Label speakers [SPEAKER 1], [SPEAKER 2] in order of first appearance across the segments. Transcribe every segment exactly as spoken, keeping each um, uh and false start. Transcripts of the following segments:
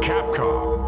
[SPEAKER 1] Capcom.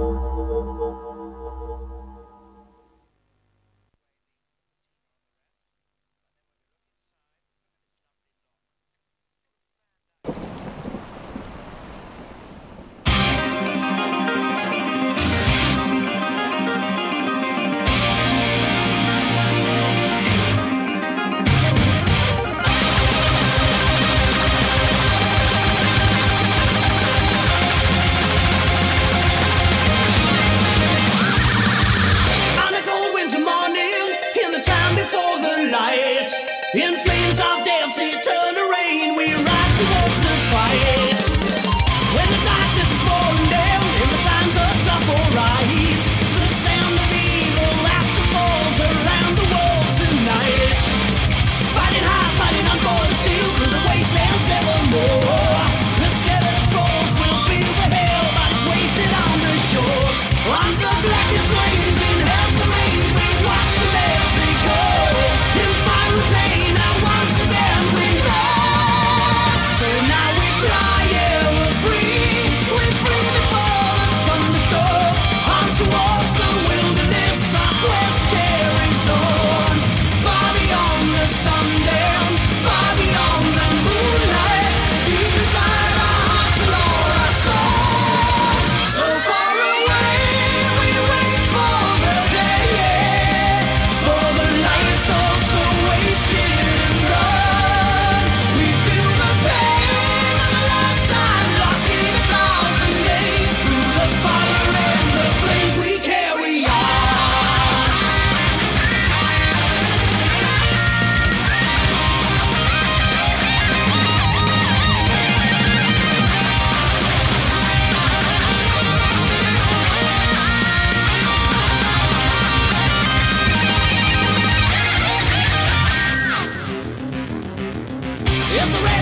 [SPEAKER 2] In flames of death's eternal rain, we ride towards the fight. When the darkness is falling down, in the times of tough or right, the sound of evil laughter falls around the world tonight. Fighting high, fighting on for the steel, through the wastelands evermore. The skeleton souls will feel the hell bodies wasted on the shores. On the blackest flames in hell's domain, we watch the as they go. In fire and pain, and once again we know. So now we fly, yeah, we're free. We're free before the thunderstorm. On towards the wilderness, our quest carries on. Far beyond the sundown, far beyond the moonlight. Deep inside our hearts and all our souls. So far away, we wait for the day, yeah. For the light soul so wasted and gone. We feel the pain of a lifetime lost in a thousand days. Through the fire and the flames we carry on. It's the red